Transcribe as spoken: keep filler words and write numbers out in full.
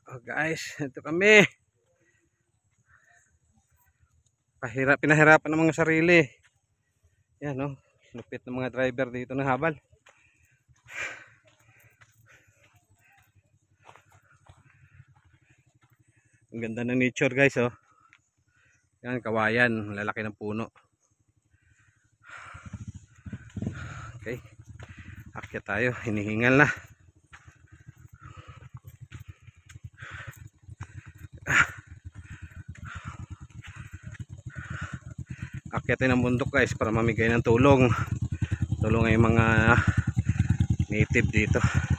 Oh guys, ito kami. Pahirap, pinahirapan ng mga sarili. Yan oh, lupit ng mga driver dito ng habal. Ang ganda ng nature guys oh. Yan, kawayan, lalaki ng puno. Okay. Akyat tayo, hinihingal na. Akyatin ang bundok guys para mamigay ng tulong. Tulong ay mga native dito.